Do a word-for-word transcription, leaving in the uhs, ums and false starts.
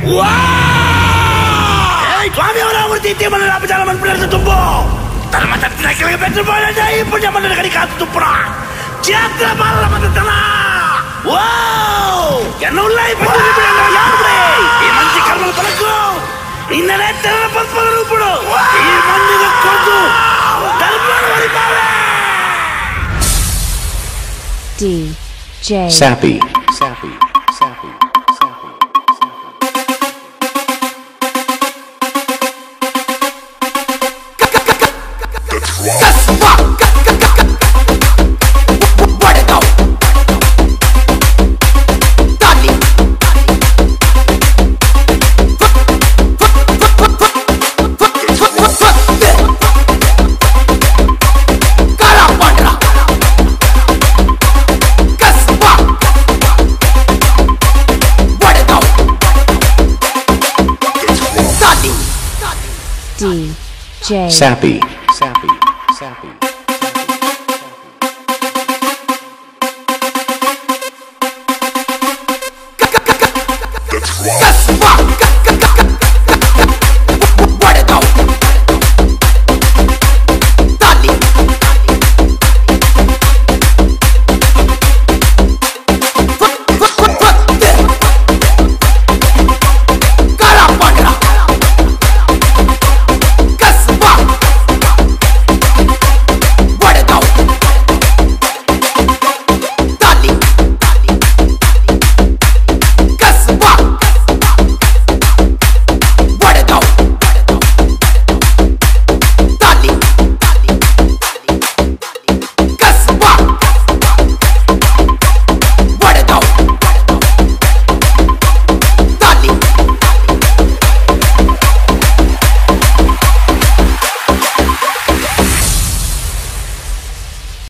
ಸ್ವಾಮಿಯವರ ಮೂರ್ತಿ ಇತ್ತೀಮಲ್ಲ ಅಪಚಾರ ಮನ್ಪಿಡಲು ತುಂಬು ಧರ್ಮ ತತ್ತಿನ ಕೆಳಗೆ ಬೆಟ್ಟು ಬಾಳ ಈ ಪುಣ್ಯ ಮಂಡಲ ಕಡಿ ಕಾತು ತುಪ್ಪುರ ಕ್ಷೇತ್ರ ಬಾಲ ಮತನ ಓ ಎನ್ನ ಉಳ್ಳಾಯಿ ಪಂಚಿ ಬಿಡಲ್ಲ ಯಾರು ಈ ಮಂಚಿ ಕರ್ಮ ಬಲಕು ನಿನ್ನನೆ ತೆರ ಪಲ್ಪಲ ರೂಪುಡು ಈ ಮಂದಿಗೆ ಕೊಂದು ಧರ್ಮ ಹೊರಿಪಾವೆ D J Sappy Sappy Sappy D J Sappy Sappy